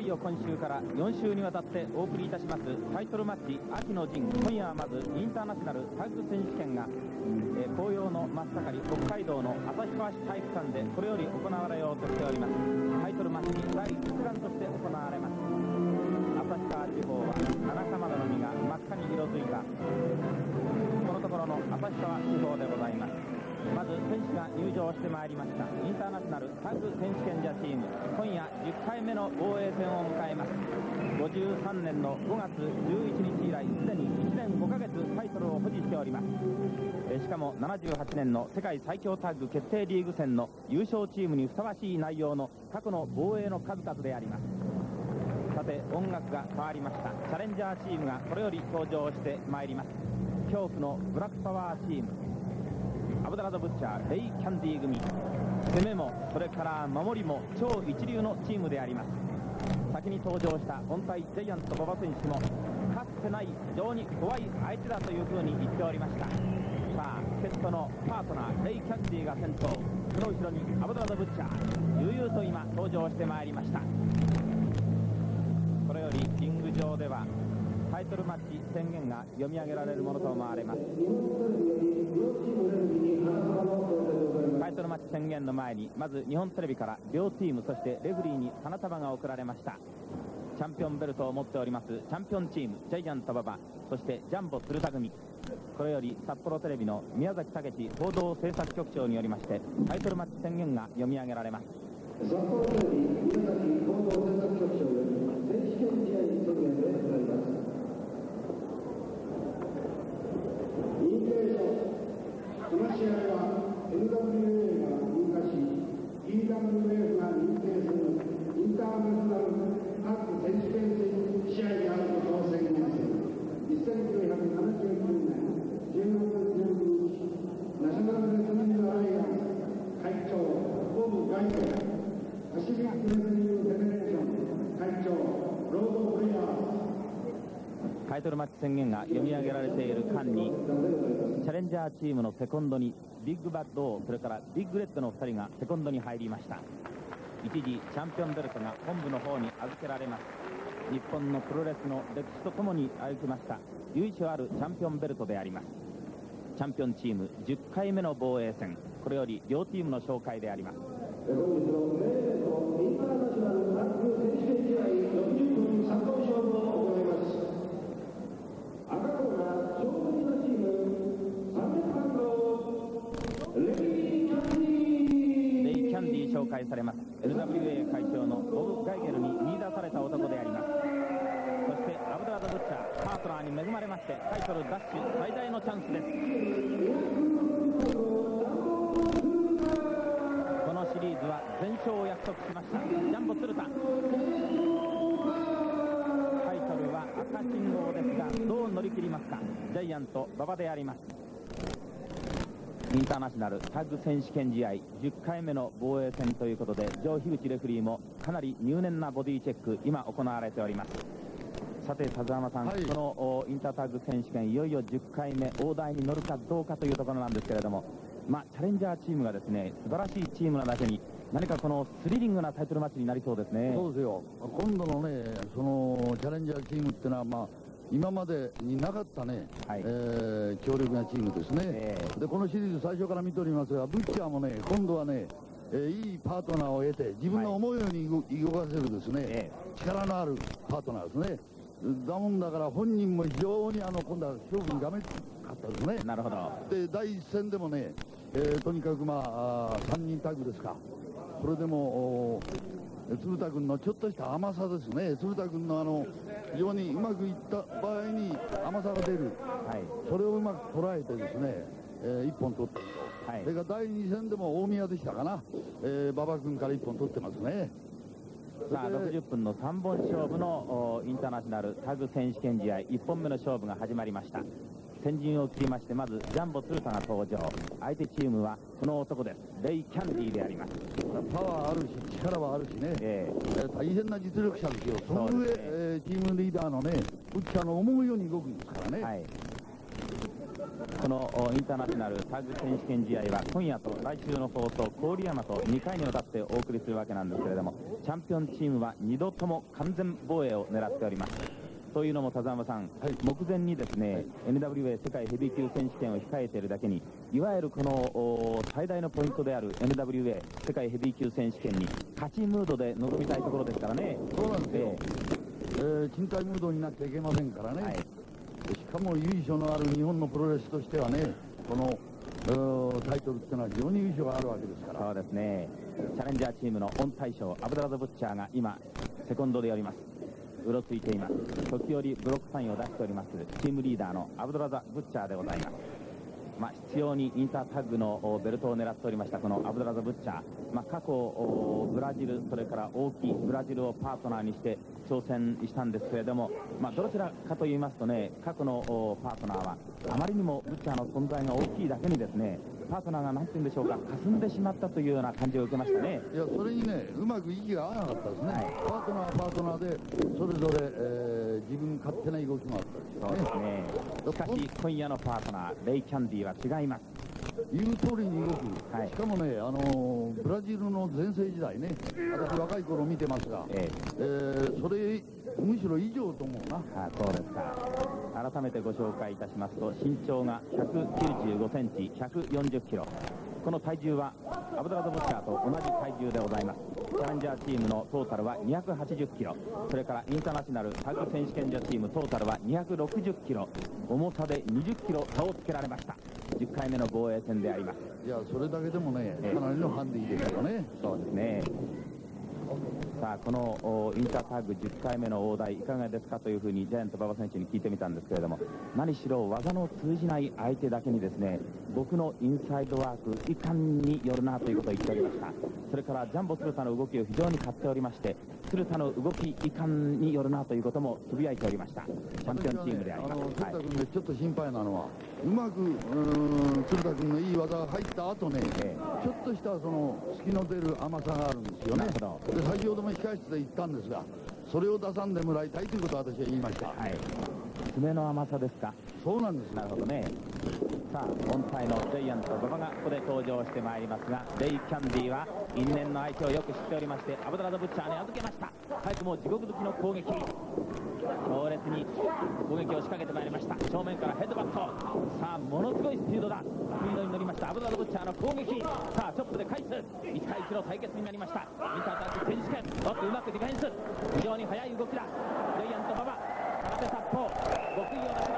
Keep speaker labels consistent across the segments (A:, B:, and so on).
A: よ今週から4週にわたってお送りいたしますタイトルマッチ秋の陣。今夜はまずインターナショナルタッグ選手権が、紅葉の真っ盛り北海道の旭川市体育館でこれより行われようとしております。タイトルマッチ第1弾として行われます。旭川地方は七釜の海が真っ赤に色づいたこのところの旭川地方でございます。まず選手が入場してまいりましたインターナショナルタッグ選手権者チーム、今夜10回目の防衛戦を迎えます。53年の5月11日以来すでに1年5ヶ月タイトルを保持しております。しかも78年の世界最強タッグ決定リーグ戦の優勝チームにふさわしい内容の過去の防衛の数々であります。さて音楽が変わりました。チャレンジャーチームがこれより登場してまいります。恐怖のブラックパワーチーム、アブダラド・ブッチャー、レイ・キャンディー組、攻めもそれから守りも超一流のチームであります。先に登場した本体ジャイアント馬場選手もかつてない非常に怖い相手だというふうに言っておりました。さあ助っ人のパートナーレイ・キャンディーが先頭、その後ろにアブダラド・ブッチャー悠々と今登場してまいりました。これよりリング上ではタイトルマッチ宣言が読み上げられるものと思われます。タイトルマッチ宣言の前にまず日本テレビから両チームそしてレフリーに花束が贈られました。チャンピオンベルトを持っておりますチャンピオンチームジャイアント馬場、そしてジャンボ鶴田組、これより札幌テレビの宮崎武史報道制作局長によりましてタイトルマッチ宣言が読み上げられます。
B: 札幌テレビ宮崎報道制作局長より選手権試合宣言でございます。認定書、この試合は NWA が認可し EWF が認定するインターナショナルタッグ選手権試合であることを宣言する。1979年10月19日ナショナルレスリングアライアンス会長ボブ・ガイド、パシフィックレスリングフェデレーション会長ロード・ブレアー。
A: タイトルマッチ宣言が読み上げられている間にチャレンジャーチームのセコンドにビッグバッド王、それからビッグレッドの2人がセコンドに入りました。一時チャンピオンベルトが本部の方に預けられます。日本のプロレスの歴史とともに歩きました由緒あるチャンピオンベルトであります。チャンピオンチーム10回目の防衛戦、これより両チームの紹介であります。
B: 本日のメインイベントインターナショナルタッグ選手権試合60分3本勝負を行います。赤コーナー勝負人のチーム300番のレイ・キャンディー。
A: レイ・キャンディー紹介されます。 NWA 会長のボブ・ガイゲルに見出された男であります。そしてアブダラド・ブッチャー、パートナーに恵まれましてタイトル奪取最大のチャンスです。このシリーズは全勝を約束しましたジャンボ鶴田。タイトルは赤信号ですがどう乗り切りますか。ジャイアント馬場であります。インターナショナルタッグ選手権試合10回目の防衛戦ということでジョー・樋口レフリーもかなり入念なボディチェック今行われております。さて田澤さん、このインタータッグ選手権いよいよ10回目大台に乗るかどうかというところなんですけれども、チャレンジャーチームがですね素晴らしいチームなだけに何かこのスリリングなタイトルマッチになりそうですね。
C: そうですよ。今度のねそのチャレンジャーチームっていうのは今までになかったね、強力なチームですね、でこのシリーズ最初から見ておりますがブッチャーもね今度はね、いいパートナーを得て自分の思うように動かせるですね、力のあるパートナーですね。だもんだから本人も非常に今度は勝負にがめかったですね。
A: なるほど。
C: で第一戦でもね、とにかく3人タッグですか。それでも鶴田君のちょっとした甘さですね。鶴田君の非常にうまくいった場合に甘さが出る、それをうまく捉えてですね、1本取ってると、それから第2戦でも大宮でしたかな、馬場君から1本取ってますね。
A: さあ60分の3本勝負のインターナショナルタッグ選手権試合1本目の勝負が始まりました。先陣を切りましてまずジャンボ鶴田が登場。相手チームはこの男です。レイ・キャンディーであります。
C: パワーあるし力はあるしね、大変な実力者ですよ。その上、チームリーダーのねブッチャーの思うように動くんですからね、
A: このインターナショナルタッグ選手権試合は今夜と来週の放送、郡山と2回にわたってお送りするわけなんですけれども、チャンピオンチームは2度とも完全防衛を狙っております。というのも田澤さん、目前にですね、NWA 世界ヘビー級選手権を控えているだけに、いわゆるこの最大のポイントである NWA 世界ヘビー級選手権に勝ちムードで臨みたいところですからね。
C: そうなんですよ、賃貸ムードになっちゃいけませんからね、しかも由緒のある日本のプロレスとしてはね、このタイトルっていうのは非常に由緒があるわけですから。
A: そうですね、チャレンジャーチームのオン大将アブドラザ・ブッチャーが今セコンドでおります。うろついています。時折ブロックサインを出しておりますチームリーダーのアブドラザ・ブッチャーでございます。必要にインタータッグのベルトを狙っておりましたこのアブドラザ・ブッチャー、過去ブラジル、それから大きいブラジルをパートナーにして挑戦したんですけれども、どちらかと言いますとね、過去のパートナーはあまりにもブッチャーの存在が大きいだけにですね、パートナーが何て言うんでしょうか、霞んでしまったというような感じを受けましたね。
C: いや、それにね、うまく息が合わなかったですね、パートナーはパートナーでそれぞれ、自分勝手な動きもあったですよね。
A: そうですね。しかし今夜のパートナーレイ・キャンディは違います。
C: 言う通りに動く、しかもね、ブラジルの全盛時代ね、私若い頃見てますが、それむしろ以上と思うな。
A: そうですか。改めてご紹介いたしますと、身長が195センチ、140キロ。この体重はアブドラザ・ブッチャーと同じ体重でございます。チャレンジャーチームのトータルは280キロ、それからインターナショナルタッグ選手権者チームトータルは260キロ、重さで20キロ差をつけられました。10回目の防衛戦であります。
C: いや、それだけでもね、かなりのハンディですよね。
A: そうですね。さあ、このインタータッグ10回目の大台いかがですかというふうにジャイアント馬場選手に聞いてみたんですけれども、何しろ技の通じない相手だけにですね、僕のインサイドワークいかんによるなということを言っておりました。それからジャンボ鶴田の動きを非常に買っておりまして、鶴田の動きいかんによるなということもつぶやいておりました。チャンピオンチームであります。
C: 鶴田君でちょっと心配なのは、うまく鶴田君のいい技が入った後ね、ちょっとしたその隙の出る甘さがあるんですよね。で、先ほども控室で言ったんですが、それを出さんでもらいたいということを私は言いました。
A: 爪の甘さですか。
C: そうなんです。
A: なるほどね。さあ、本体のジャイアント馬場がここで登場してまいりますが、レイ・キャンディは因縁の相手をよく知っておりまして、アブドラザ・ブッチャーに預けました。早くも地獄好きの攻撃、強烈に攻撃を仕掛けてまいりました。正面からヘッドバット、さあものすごいスピードだ、スピードに乗りましたアブドラザ・ブッチャーの攻撃。さあチョップで返す、1対1の対決になりました。インタータッグ選手権、うまくディフェンス、非常に速い動きだ。ジャイアント馬場、空手殺法、極意を出しました。アブドラザ・ブッチャ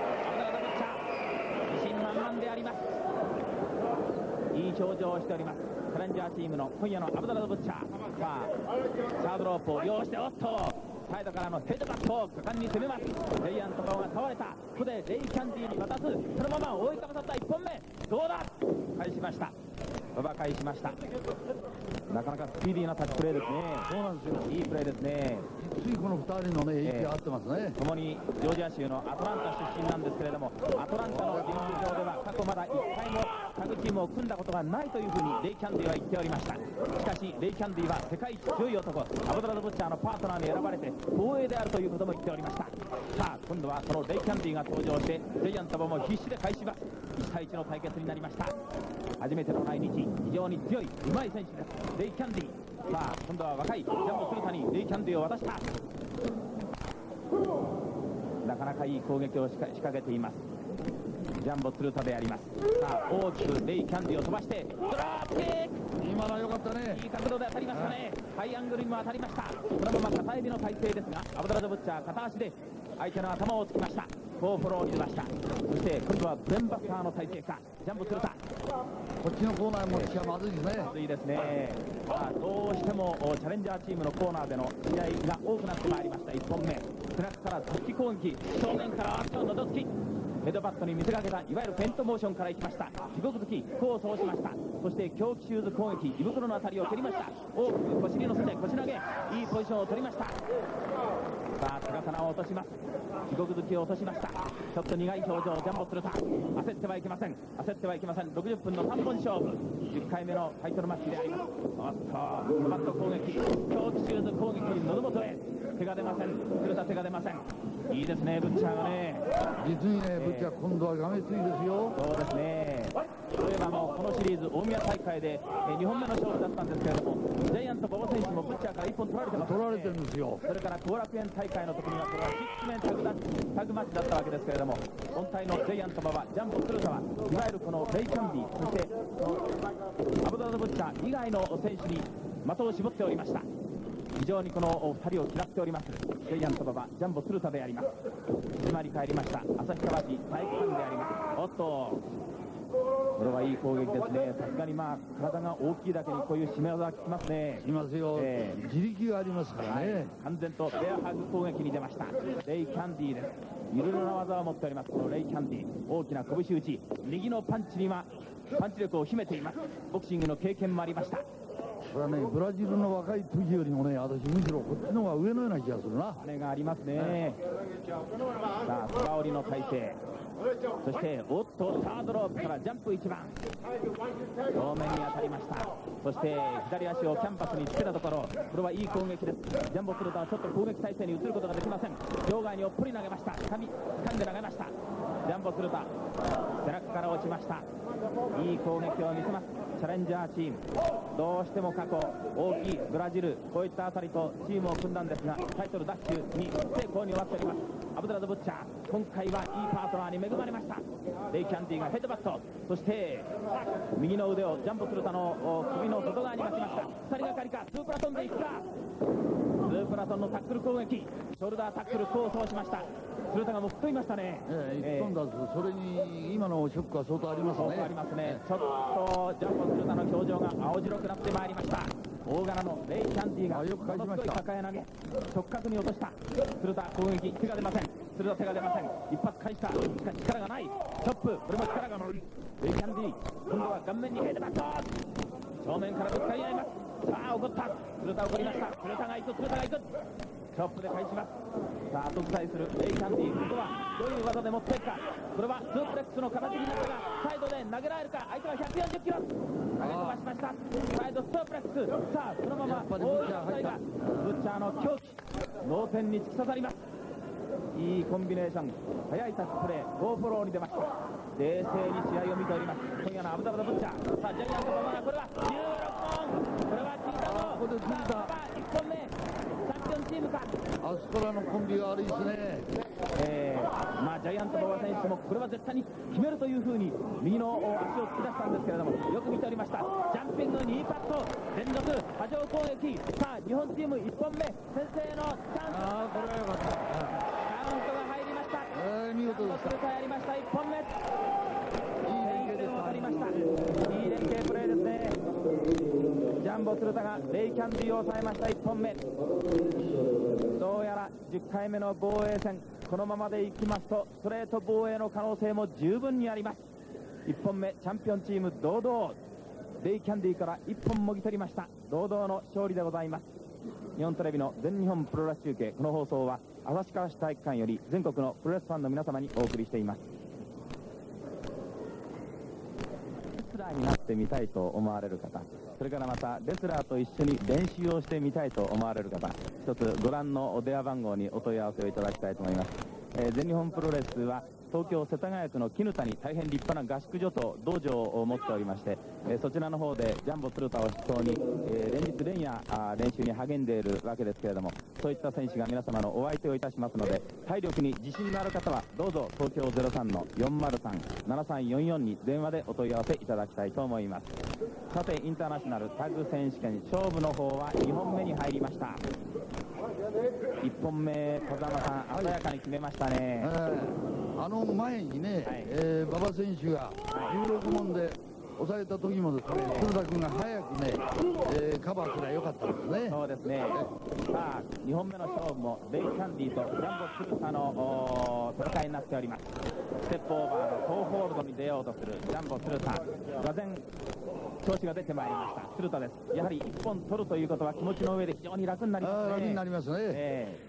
A: ー、自信満々であります。いい表情をしております。チャレンジャーチームの今夜のアブドラザ・ブッチャー。さあサードロープを利用して、おっとサイドからのヘッドバットを果敢に攻めます。ジャイアント馬場が倒れた。ここでレイ・キャンディーに渡す、そのまま覆いかぶさった1本目、どうだ、返しました。馬場返しました。なかなかスピーディーなタッチプレーですね。
C: そうなんですよ、
A: いいプレーですね。
C: ついこの2人のね、息が合ってますね。
A: 共にジョージア州のアトランタ出身なんですけれども、アトランタのリング上では過去まだ1回もタグチームを組んだことがないというふうにレイ・キャンディーは言っておりました。しかしレイ・キャンディーは世界一強い男、アブドラザ・ブッチャーのパートナーに選ばれて光栄であるということも言っておりました。さあ今度はそのレイ・キャンディーが登場して、ジャイアント馬場も必死で返します。1対1の対決になりました。初めての来日、非常に強い、うまい選手です、レイ・キャンディー。さあ今度は若いジャンボ鶴田にレイ・キャンディーを渡した。なかなかいい攻撃を仕掛けていますジャンボ鶴田であります。さあ大きくレイ・キャンディーを飛ばしてドラップキック、
C: 今のは良かったね。
A: いい角度で当たりましたね。ハイアングルにも当たりました。このまま片指の体勢ですが、アブドラザ・ブッチャー片足で相手の頭をつきました。フォーフォローに出ました。そして今度はブレンバスターの体勢か、ジャンボ鶴田、
C: こっちのコーナーもしかまずいですね。
A: まずいですね。さあどうしてもチャレンジャーチームのコーナーでの試合が多くなってまいりました。1本目、背中から突き攻撃、正面から足をのぞ突き、ヘッドバットに見せかけたいわゆるフェントモーションからいきました。地獄突き、こう通しました。そして狂気シューズ攻撃、胃袋のあたりを蹴りました。大きく腰に乗せて腰投げ、いいポジションを取りました。さあ高さを落とします。地獄突きを落としました。ちょっと苦い表情、ジャンボ鶴田、焦ってはいけません、焦ってはいけません。60分の3本勝負、10回目のタイトルマッチであります。おっとバット攻撃、狂気シューズ攻撃、喉元へ手が出ません。鶴田手が出ません。いいですね、ブッチャーがね。
C: 実にね、ブッチャー今度はがめついですよ。
A: そうですね。そういえばこのシリーズ大宮大会で2本目の勝負だったんですけれども、ジャイアント馬場選手もブッチャーから1本取られてます、ね、
C: 取られてるんですよ。
A: それから後楽園大会の時にはこれは6面タグマッチだったわけですけれども、本体のジャイアント馬場、ジャンボ鶴田はいわゆるこのレイキャンディ、そしてアブダラブッチャー以外の選手に的を絞っておりました。非常にこの2人を嫌っておりますジャイアント馬場、ジャンボ鶴田であります。締まり返りました旭川市体育館であります。おっと、これはいい攻撃ですね。さすがに体が大きいだけにこういう締め技が効きますね。
C: いますよ、自力がありますからね、
A: 完全とベアハグ攻撃に出ましたレイキャンディーです。いろいろな技を持っております。このレイキャンディー、大きな拳打ち、右のパンチにはパンチ力を秘めています。ボクシングの経験もありました。
C: これはね、ブラジルの若い時よりもね、私むしろこっちの方が上のような気がするな。
A: 羽がありますね。さあ、スパオリの体勢、そしておっとサードロープからジャンプ1番正面に当たりました。そして左足をキャンバスにつけたところ、これはいい攻撃です。ジャンボ鶴田はちょっと攻撃体勢に移ることができません。場外におっぽり投げました。掴んで投げました。ジャンボ鶴田背中から落ちました。いい攻撃を見せますチャレンジャーチーム。どうしても過去大きいブラジル、こういったあたりとチームを組んだんですが、タイトル奪取に成功に終わっております。アブドラドブッチャー、今回はいいパートナーに恵まれました。レイキャンディがヘッドバット、そして右の腕をジャンボ鶴田の首の外側に巻きました。2人がかりか、スープラトンでいくか。スープラトンのタックル攻撃、ショルダータックル功を奏しました。鶴田がもう吹っ飛びましたね。
C: 一本だと、それに今のショックは相当ありますね。
A: ありますね。ちょっとジャンボ鶴田の表情が青白くなってまいりました。大柄のレイキャンディが
C: よく返しました。
A: 抱え投げ、直角に落とした鶴田攻撃、手が出ません。鶴田手が出ません。一発返した。しかし力がない。チョップ、これも力がない。レイキャンディ、今度は顔面にヘッドバット。正面からぶつかり合います。さあ怒った。鶴田怒りました。鶴田が行く、鶴田が行く。チョップで返します。さあ後ずさりするレイキャンディ、今度はどういう技で持っていくか。これはスープレックスの形になったが、サイドで投げられるか。相手は140キロ投げ飛ばしました。サイドスープレックス。さあそのまま大きな2人がブッチャーの狂気、脳天に突き刺さります。いいコンビネーション、速いタッチプレー、ゴーフォローに出ました。冷静に試合を見ております。今夜のアブダブダブッチャー。さあジャイアント馬場がこれは16本、これは効いたぞ。
C: ここで効いた。
A: さあ1本目チャンピオンチームか。
C: あそこらのコンビが悪いですね。
A: ジャイアント馬場選手もこれは絶対に決めるというふうに右の足を突き出したんですけれども、よく見ておりました。ジャンピング2パット連続波状攻撃。さあ日本チーム1本目先制のチャンス。
C: これはよかった。
A: カウントが入りました。
C: 見事でした。
A: 鶴田やりました。1本目
C: いい連携で
A: 取りました。いい連携プレーですね。ジャンボ鶴田がレイキャンディを抑えました。1本目どうやら10回目の防衛戦、このままでいきますとストレート防衛の可能性も十分にあります。1本目チャンピオンチーム堂々レイキャンディから1本もぎ取りました。堂々の勝利でございます。日本テレビの全日本プロレス中継、この放送は旭川市体育館より全国のプロレスファンの皆様にお送りしています。レスラーになってみたいと思われる方、それからまたレスラーと一緒に練習をしてみたいと思われる方、一つご覧のお電話番号にお問い合わせをいただきたいと思います。全日本プロレスは東京世田谷区の絹田に大変立派な合宿所と道場を持っておりまして、そちらの方でジャンボ鶴田を筆頭に、連日連夜練習に励んでいるわけですけれども、そういった選手が皆様のお相手をいたしますので、体力に自信のある方はどうぞ東京 03-403-7344 に電話でお問い合わせいただきたいと思います。さてインターナショナルタッグ選手権勝負の方は2本目に入りました。1本目風間さん鮮やかに決めましたね。
C: あの前にね、馬場選手が16問で抑えた時もですね、鶴田君が早くね、カバーすればよかったですね。
A: そうですね。さあ2本目の勝負もレイキャンディとジャンボ鶴田の戦いになっております。ステップオーバーのトーホールドに出ようとするジャンボ鶴田、がぜん調子が出てまいりました。鶴田です。やはり1本取るということは気持ちの上で非常に楽になりますね。
C: 楽になりますね。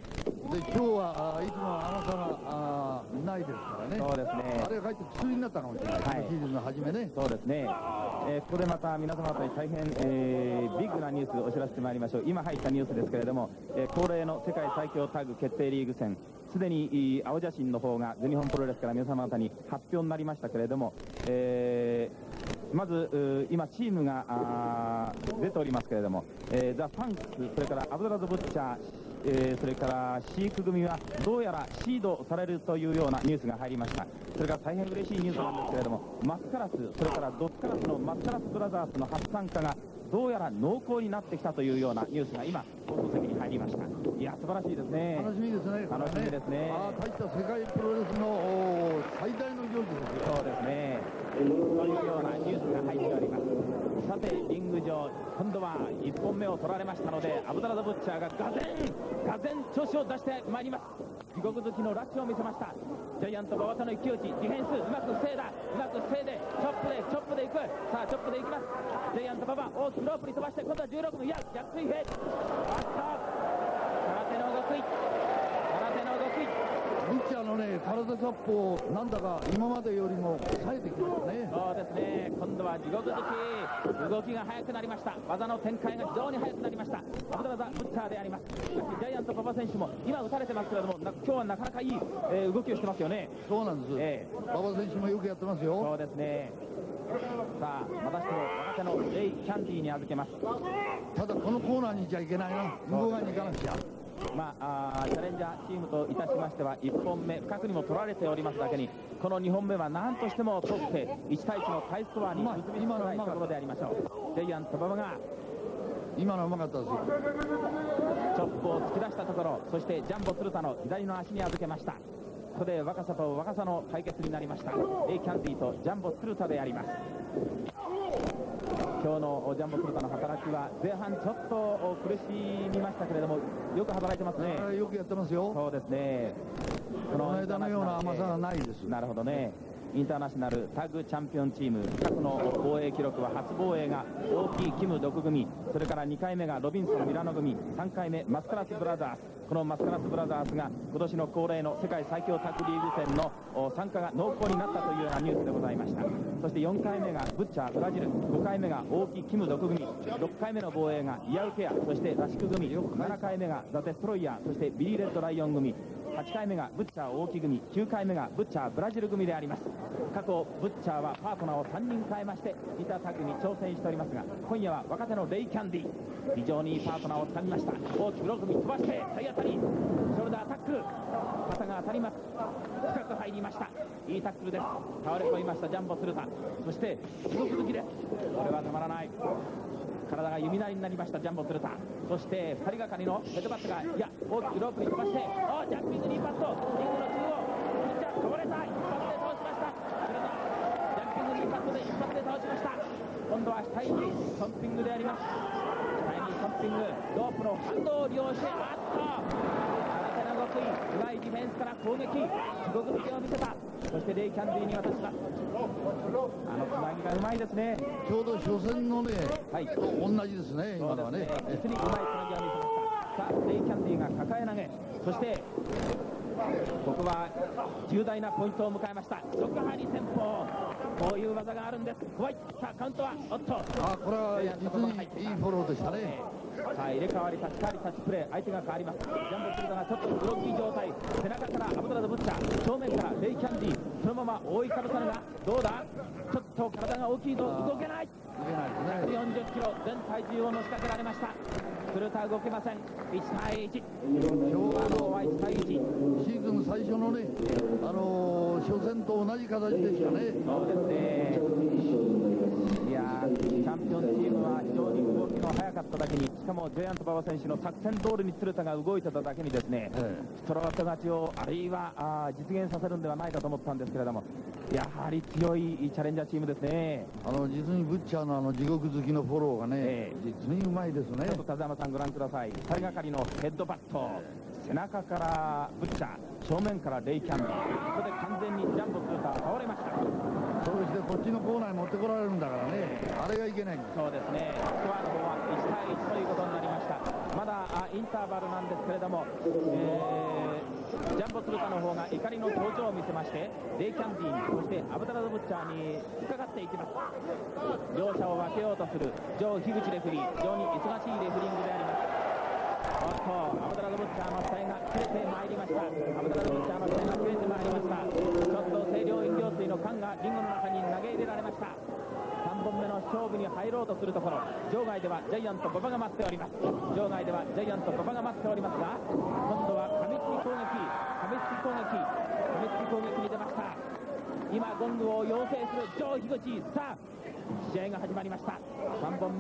C: で今日はいつもの甘さがないですからね。
A: そうですね。
C: あれがかえって薬になったかもしれない、はい、シーズンの初めね。
A: そうですね。ここでまた皆様方に大変、ビッグなニュースをお知らせしてまいりましょう。今入ったニュースですけれども、恒例の世界最強タッグ決定リーグ戦、すでに青写真の方が全日本プロレスから皆様方に発表になりましたけれども、まず今チームが出ておりますけれども、ザ・ファンクス、それからアブドラズ・ブッチャー、それからシーク組はどうやらシードされるというようなニュースが入りました。それから大変嬉しいニュースなんですけれども、マスカラス、それからドスカラスのマスカラスブラザーズの初参加がどうやら濃厚になってきたというようなニュースが今放送席に入りました。いや、素晴らしいですね。
C: 楽しみですね。
A: 楽しみですね。
C: 大した世界プロレスの最大の行事ですよ。
A: そうですね。というようなニュースが入っております。さてリング上、今度は1本目を取られましたので、アブダラザ・ブッチャーががぜん調子を出してまいります。地獄好きのラッシュを見せました。ジャイアント馬場の一騎打ち、ディフェンスうまく防いだ、うまく防いでチョップでいく。さあチョップでいきます。ジャイアント馬場大きくロープに飛ばして、今度は16分、いや逆水平、あった空手の極意、
C: ブッチャーのね、体サッポをなんだか今までよりも冴えてきましたね。
A: そうですね。今度は地獄好き、動きが速くなりました。技の展開が非常に速くなりました。アブドラザ・ブッチャーであります。ジャイアント馬場選手も今打たれてますけれども、今日はなかなかいい、動きをしてますよね。
C: そうなんです。馬場選手もよくやってますよ。
A: そうですね。さあまたしても若手のレイ・キャンディーに預けます。
C: ただこのコーナーにいちゃいけないな、向こう側に行かなくちゃ。
A: チャレンジャーチームといたしましては1本目深くにも取られておりますだけに、この2本目は何としても取って1対1のタイスコアに結びつけたいところでありましょう。ジャイアント馬場が
C: 今のうまかったですよ。
A: チョップを突き出したところ、そしてジャンボ鶴田の左の足に預けました。ここで若さと若さの対決になりました。レイ・キャンディーとジャンボ鶴田であります。今日のジャンボ鶴田の働きは前半ちょっと苦しみましたけれども、よく働いてますね。
C: よくやってますよ。
A: そうですね。
C: この間のような甘さはないです。
A: なるほどね。インターナショナルタッグチャンピオンチーム、過去の防衛記録は初防衛が大木キム独組、それから2回目がロビンソンミラノ組、3回目マスカラスブラザーズ。このマスカラスブラザーズが今年の恒例の世界最強タッグリーグ戦の参加が濃厚になったというようなニュースでございました。そして4回目がブッチャーブラジル、5回目が大木キム独組、6回目の防衛がイアウケア、そしてラシク組、7回目がザ・デストロイヤー、そしてビリー・レッドライオン組、8回目がブッチャー大木組、9回目がブッチャーブラジル組であります。過去ブッチャーはパートナーを3人変えましてイタタッグに挑戦しておりますが、今夜は若手のレイ・キャンディー、非常にいいパートナーを掴みました。大きく6組飛ばして体当たり、ショルダーアタック、肩が当たります。深く入りました。いいタックルです。倒れ込みましたジャンボ鶴田、そして地獄好きです。これはたまらない。体が弓なりになりましたジャンボ鶴田、そして2人がかりのヘッドバットが、いや大きくロープに飛ばして、ジャンピングにパット、リングの中央、ピッチャー倒れた、一発で倒しました。ジャンピングにパットで一発で倒しました。今度は額にソンピングであります。額にソンピング、ロープの反動を利用して、空手の極意、うまいディフェンスから攻撃、地獄好きを見せた。そしてレイ・キャンディーに渡します。つなぎがうまいですね。
C: ちょうど初戦のね、同じですね、今のはね。
A: 実にうまいつなぎを見せました。さあレイ・キャンディーが抱え投げ、そしてここは重大なポイントを迎えました。即張り戦法、こういう技があるんです。怖い。さあカウントは
C: これは実にいいフォローでしたね。
A: さあ入れ替わり立ち替わりタッチプレー、相手が変わります。ジャンボ鶴田がちょっとブロッキー状態、背中からアブドラザ・ブッチャー、正面からレイ・キャンディー、そのまま覆いかぶさるがどうだ、ちょっと体が大きいと動けない。140キロ全体重をのしかけられました。鶴田動けません。1対1、今日は1対1。
C: シーズン最初のね、初戦と同じ形でしたね。
A: そうですね。いやチャンピオンチームは非常に動きの速かっただけに、しかもジャイアント馬場選手の作戦通りに鶴田が動いてただけにですね、ストラット勝ちをあるいは実現させるんではないかと思ったんですけれども、やはり強いチャレンジャーチームですね。
C: 実にブッチャーの地獄好きのフォローがね、実にうまいですね。
A: ちょっと田山さんご覧ください。2人がかりのヘッドバット、背中からブッチャー、正面からレイ・キャンディー、ここで完全にジャンボ鶴田は倒れました。
C: そうしてこっちのコーナーに持ってこられるんだからね、あれがいけないんです。
A: そうですね。スコアの方は1対1ということになりました。 まだインターバルなんですけれども、ジャンボ鶴田の方が怒りの表情を見せまして、レイキャンディーに、そしてアブダラド・ブッチャーに突っかかっていきます。両者を分けようとするジョー・樋口レフリー、非常に忙しいレフリングであります。おっと、アブダラド・ブッチャーの額が切れてまいりました。アブダラド・ブッチャーの額が切れてまいりました。ちょっと清涼飲料水の缶がリングの中に投げ入れられました。3本目の勝負に入ろうとするところ、場外ではジャイアント馬場が待っております。場外ではジャイアント馬場が待っておりますが、今度は噛みつき攻撃、噛みつき攻撃、噛みつき攻撃に出ました。今ゴングを要請するジョー・樋口。さあ試合が始まりました。3本目、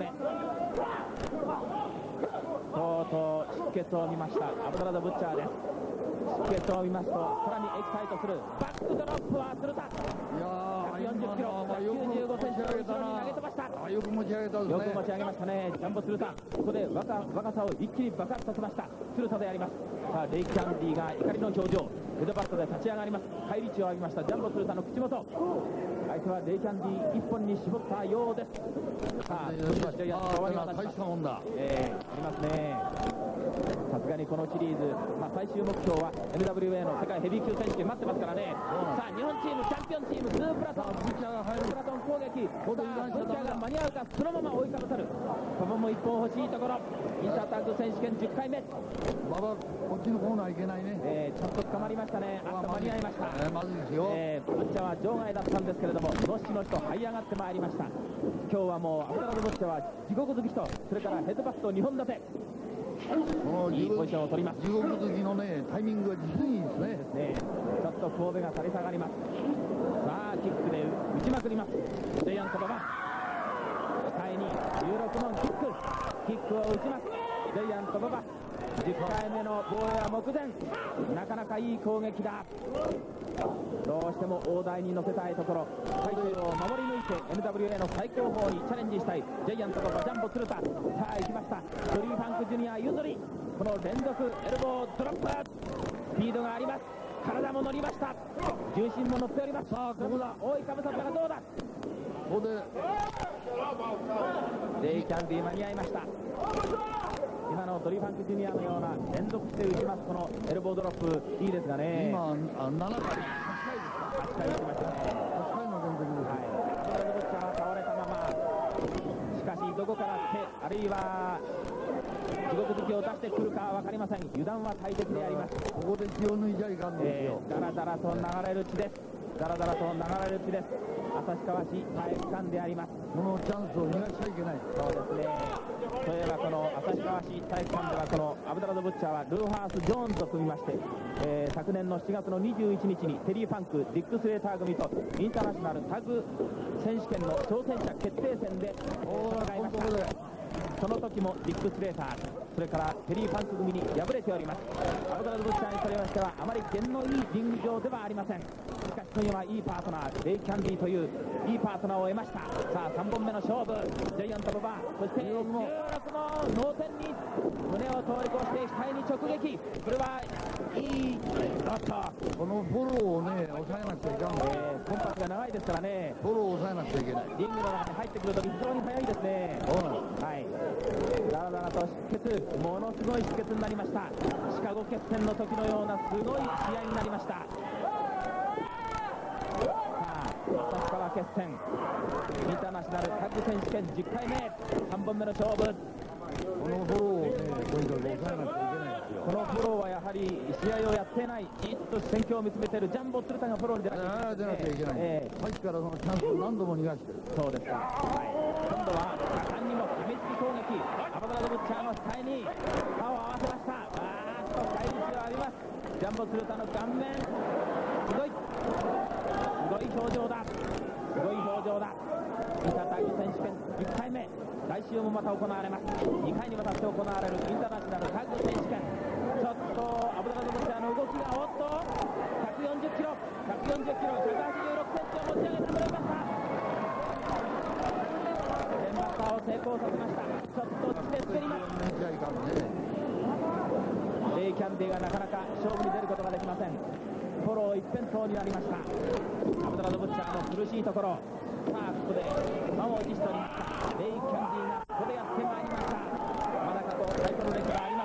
A: とうとう出血を見ましたアブダラド・ブッチャーです。出血を見ますとさらにエキサイトするバックドロップは鶴田。140キロ、95センチの後ろに投げ飛ばした。
C: よく持ち上げたですね。
A: よく持ち上げましたね、ジャンボ鶴田。ここで若さを一気に爆発させました鶴田であります。さあレイキャンディーが怒りの表情、ヘドバットで立ち上がります。返り血を浴びましたジャンボ鶴田の口元。相手はレイキャンディー一本に絞ったようです。さあ終わりました。
C: 大したもんだ。
A: ありますね。さすがにこのシリーズ、最終目標は NWA の世界ヘビー級選手権待ってますからね。さあ日本チームチャンピオンチーム2プラトン、ブッチャーが入るプラトン攻撃。さあブッチャーが間に合うか、そのまま追いかぶさる。ここも一本欲しいところ。インタータッグ選手権10回目。
C: 馬場こっちのコーナーいけないね。
A: ちょっと捕まりましたね。あっと間に合いました。
C: まずいですよ。
A: ブッチャーは場外だったんですけれども、のしのしと這い上がってまいりました。今日はもうアブダラド・ブッチャーは地獄好きと、それからヘッドバックと2本立て、いいポジションを取ります。
C: 地獄好きのねタイミングが実にいいですね。
A: ちょっと神戸が垂れ下がります。さあキックで打ちまくります。ジャイアント馬場、下に16のキックを打ちます。ジャイアント馬場、10回目の防衛は目前。なかなかいい攻撃だ。どうしても大台に乗せたいところ、体勢を守り抜いて NWA の最高峰にチャレンジしたいジャイアント馬場、ジャンボ鶴田。さあ行きました。ドリー・ファンク・ジュニア譲り、この連続エルボードロップ、スピードがあります。体も乗りました。重心も乗っております。さあここだ、覆いかぶさったがどうだ。
C: ここで
A: レイキャンディー間に合いました。今のドリー・ファンク・ジュニアのような連続して打ちますこのエルボードロップ、いいですがね。
C: 今7回、8回
A: 8回打ちましたね。
C: 8回の連続です。
A: アブダラド・ブッチャーは倒れたまま、しかしどこから手、あるいは地獄好きを出してくるかは分かりません。油断は大敵であります。
C: ここで気を抜いちゃいかんですよ。
A: だらだらと流れる血です。だらだらと流れる血です。旭川市体育館であります。
C: このチャンスを逃がしちゃいけない。
A: そうですね。そういえばこの旭川市体育館ではこのアブダラド・ブッチャーはルーハース・ジョーンズと組みまして、昨年の7月の21日にテリー・ファンク、ディック・スレーター組とインターナショナルタッグ選手権の挑戦者決定戦で戦いました。その時もディック・スレーター、それからテリー・ファンク組に敗れております。アブダラド・ブッチャーにとりましてはあまり弦のいいリング上ではありません。しかし今夜はいいパートナー、レイ・キャンディーといういいパートナーを得ました。さあ3本目の勝負、ジャイアント・馬場、そして16も脳天に胸を通り越して額に直撃。これはいい
C: このフォローをね抑えなくちゃいかんので、
A: コンパスが長いですからね。
C: フォローを抑えなくちゃいけない。
A: リングの中に入ってくるとき非常に速いですね。
C: そうなんです。
A: はい、だらだらと出血、ものすごい出血になりました。シカゴ決戦の時のようなすごい試合になりました。さあ旭川決戦インターナショナルタッグ選手権10回目、3本目の勝負。
C: このフォローをねとにかく抑えなくちゃいけないですよ。
A: このフォローはやはり試合をやってない、じっと戦況を見つめているジャンボ鶴田がフォローに出なきゃいけない。
C: さっきからそのチャンスを何度も逃がしてる。
A: そうですか。はい、今度は果敢にも噛みつき攻撃、アブダラド・ブッチャーの額に歯を合わせました。返り血を浴びます。ジャンボ鶴田の顔面、すごい表情だ。すごい表情だ。インタータッグ選手権10回目、来週もまた行われます。2回にわたって行われるインターナショナルタッグ選手権。ちょっとアブダラド・ブッチャーの動きが140キロ、186センチを持ち上げたブレンバッター。ブレンバッターを成功させました。ちょっと血で滑ります。レイ・キャンディがなかなか勝負に出ることができません。フォロー一辺倒になりました。アブダラド・ブッチャーの苦しいところ。さあここで満を持しておりましたレイ・キャンディがここでやってまいりました。まだかとタイトルレスがあり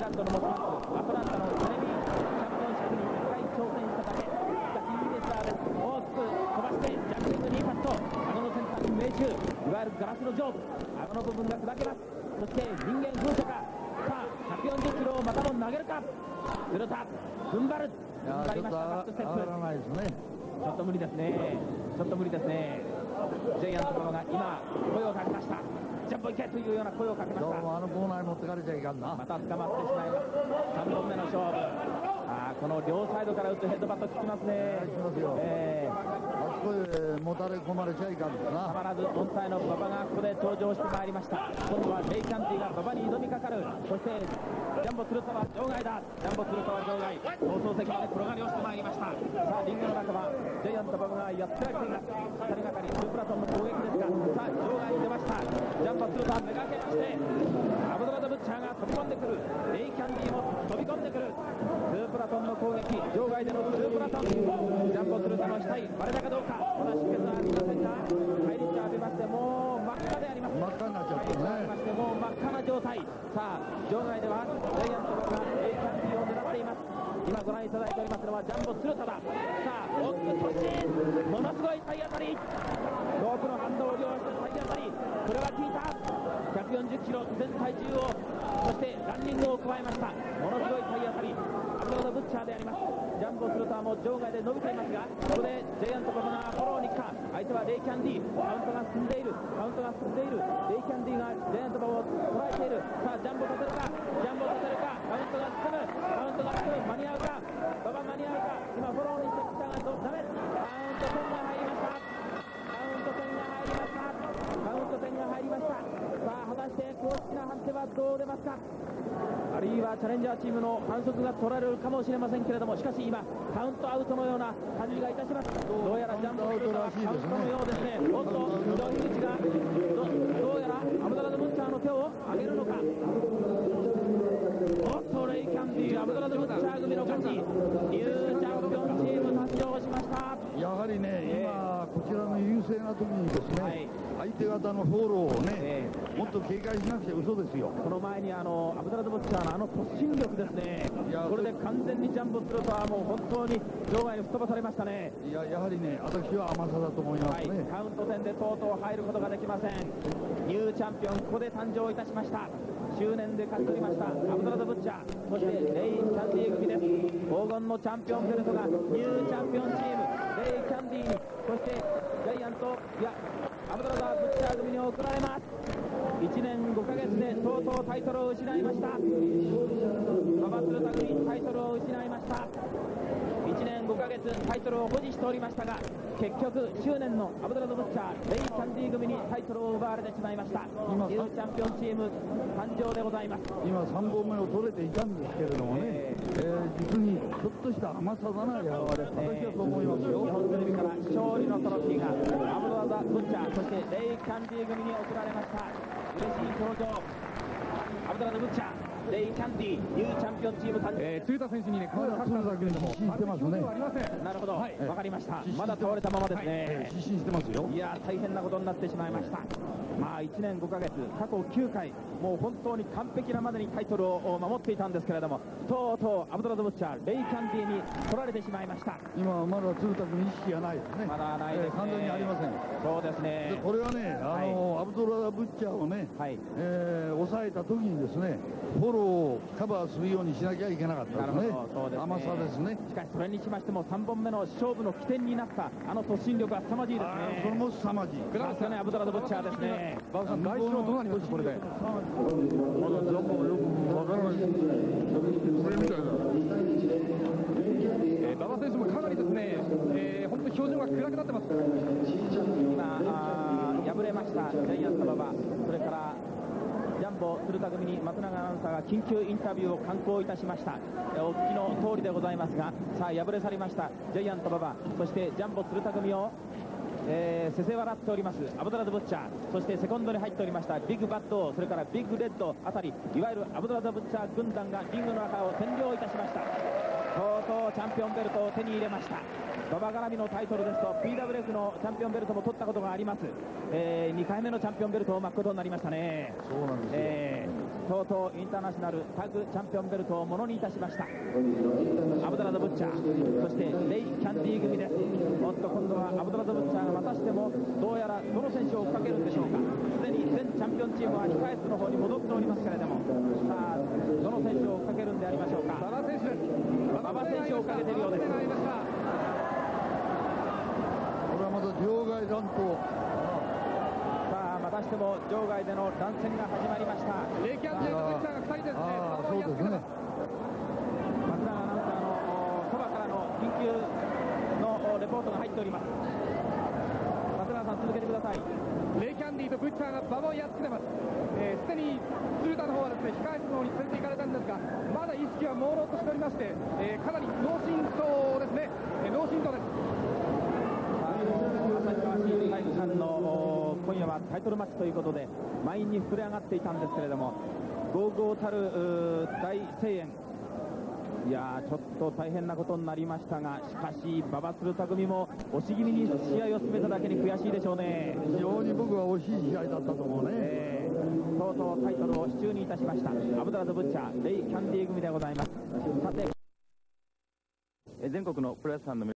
A: ランドの持ちますアトランタのテレビチャンピオンシップに1回挑戦しただけ。しかしいいレスラーです。大きく飛ばしてジャンピングニーパット、顎の先端に命中、いわゆるガラスの上部、顎の部分が砕けます。そして人間風車か、さあ140キロをまたも投げるか。鶴田踏ん張る、踏ん張りました。バックステップ、
C: 上がらないですね。
A: ちょっと無理ですね、ちょっと無理ですね。ジャイアント馬場が今声をかけました。ジャンボ行けというような声をかけました。
C: どうもあのコーナーに持ってかれちゃいかんな。
A: また捕まってしまいます。3本目の勝負。この両サイドから打つヘッドバット効きますね。
C: しますよ。あそこへもたれ込まれちゃいかんですな。
A: たまらず本体の馬場がここで登場してまいりました。今度はレイキャンティが馬場に挑みかかる。そしてジャンボ鶴田は場外だ。ジャンボ鶴田は場外。放送席まで転がり落ちてまいりました。さあリングの中はジャイアント馬場がやってられています。2人がかりツープラトンの攻撃ですが、さあ場外に出ました。ジャンボ鶴田めがけましてアブドラザブッチャーが飛び込んでくる。レイキャンディも飛び込んでくる。ツープラトンの攻撃、場外でのツープラトン。ジャンボ鶴田の額割れたかどうか。まだ出血はありませんが、返り血が浴びましてもう真っ赤であります。
C: 真っ赤になっちゃったね。
A: ましてもう真っ赤な状態。さあ場外ではジャイアント馬場がレイキャンディを狙っています。今ご覧いただいておりますのはジャンボ鶴田だ。さあ大きく突進、ものすごい体当たり、ロープの反動を利用して体当たり、これは効いた。140キロ全体重を、そしてランニングを加えました。ものすごい体当たり、アブドラザブッチャーであります。ジャンボ鶴田も場外で伸びていますが、ここでジャイアント馬場がフォローに来た。相手はレイキャンディ、カウントが進んでいる、カウントが進んでいる。レイキャンディがジャイアント馬場を捉えている。さあジャンボ立てるか、ジャンボ立てるか、カウントが進む、カウントが進む、間に合うか、馬場間に合うか。今フォローにしてきたがダメ。カウント10が入りました。カウント10が入りました。カウント10が入りました。さあ果たして公式な判定はどう出ますか。あるいはチャレンジャーチームの反則が取られるかもしれませんけれども、しかし今カウントアウトのような感じがいたします。どうやらジャンボ鶴田はカウントのようですね。おっと井口がどうやらアブドラザブッチャーの手を上げるのか。おっとレイキャンディ、アブドラザブッチャー組の勝ち。ニューチャンピオンチーム誕生しました。
C: やはりね、今こちらの優勢な時にですね、相手方のフォローをね、もっと警戒しなくちゃ嘘ですよ。
A: その前にアブドラザブッチャーの突進力ですね。これで完全にジャンボ鶴田はもう本当に場外に吹っ飛ばされましたね。
C: やはりね、私は甘さだと思いますね。
A: カウント戦でとうとう入ることができません。ニューチャンピオン、ここで誕生いたしました。執念で勝ち取りましたアブドラザブッチャー、そしてレイキャンディ組です。黄金のチャンピオンベルトがニューチャンピオンチームレイキャンディに、そしてジャイアントアブドラザブッチャー組に贈られます。1年5ヶ月でとうとうタイトルを失いました。馬場鶴田組タイトルを失いました。1年5ヶ月タイトルを保持しておりましたが、結局執念のアブドラザブッチャーレイキャンディ組にタイトルを奪われてしまいました。ニューチャンピオンチーム誕生でございます。
C: 今3本目を取れていたんですけれどもね、実にちょっとした甘さだな。私はそう思いますよ。
A: 日本テレビから勝利のトロフィーがアブドラザブッチャー、そしてレイキャンディ組に贈られました。嬉しい表情、アブドラザブッチャーレイキャンディニューチャンピオンチーム誕生。
D: 鶴田選手にね、声をかけたんですけれども、
C: してますね。
A: なるほど、わかりました。まだ倒れたままですね。
C: 失神してますよ。
A: いや大変なことになってしまいました。まあ1年5ヶ月、過去9回、もう本当に完璧なまでにタイトルを守っていたんですけれども、とうとうアブドラザブッチャーレイキャンディに取られてしまいました。
C: 今はまだ鶴田君意識がないですね。
A: まだないですね。
C: 完全にありません。
A: そうですね。
C: これはね、アブドラザブッチャーをね、抑えた時にですね、フォローをカバーするようにしなきゃいけなかったですね。甘さですね。
A: しかしそれにしましても3本目の勝負の起点になった突進力は凄まじいですね。
C: それも凄まじい。
A: さすがねアブドラザブッチャーですね。
D: バウさん、第一のどうなりましたこれで。
C: まだよくわからない。それみたいな。
D: 馬場選手もかなりですね、本当に表情が暗くなってます。
A: 今敗れましたジャイアント馬場、それからジャンボ鶴田組に松永アナウンサーが緊急インタビューを敢行いたしました。お聞きの通りでございますが、さあ敗れ去りましたジャイアント馬場、そしてジャンボ鶴田組をせせ笑っておりますアブドラザブッチャー、そしてセコンドに入っておりましたビッグバット、それからビッグレッドあたり、いわゆるアブドラザブッチャー軍団がリングの中を占領いたしました。とうとうチャンピオンベルトを手に入れました。馬場絡みのタイトルですと PWF のチャンピオンベルトも取ったことがあります。2回目のチャンピオンベルトを巻くことになりましたね。
C: そうなんですよ。
A: とうとうインターナショナルタッグチャンピオンベルトをものにいたしました。アブドラザ・ブッチャー、そしてレイ・キャンディー組です。おっと、今度はアブドラザ・ブッチャーがまたしてもどうやらどの選手を追っかけるんでしょうか。すでに全チャンピオンチームは控え室の方に戻っておりますけれども、さあどの選手を追っかけるんでありましょうか。馬場選手です。馬場選手を追っかけているようです。これ
C: はまた場外乱闘。
A: またしても場外での乱戦が始まりました。
D: レイキャンディーとブッチャーが2人ですね。
C: そうですね。
A: 松永アナウンサーのそばからの緊急のレポートが入っております。松永さん続けてください。
D: レイキャンディーとブッチャーが馬場をやっつけてます。すでに鶴田の方はですね、控え室の方に連れて行かれたんですが、まだ意識は朦朧としておりまして、かなり脳震盪ですね。脳震盪です。
A: 旭川市体育館の今夜はタイトルマッチということで満員に膨れ上がっていたんですけれども、ゴーゴーたる大声援、いやちょっと大変なことになりましたが、しかし馬場鶴田組も押し気味に試合を進めただけに悔しいでしょうね。
C: 非常に僕は惜しい試合だったと思うね。
A: とうとうタイトルを手中にいたしました。アブドラザ・ブッチャー、レイ・キャンディー組でございます。さて全国のプロレスファンの